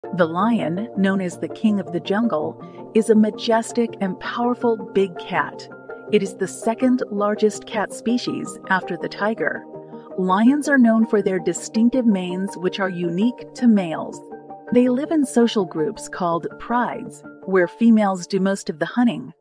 The lion, known as the king of the jungle, is a majestic and powerful big cat. It is the second largest cat species after the tiger. Lions are known for their distinctive manes, which are unique to males. They live in social groups called prides, where females do most of the hunting.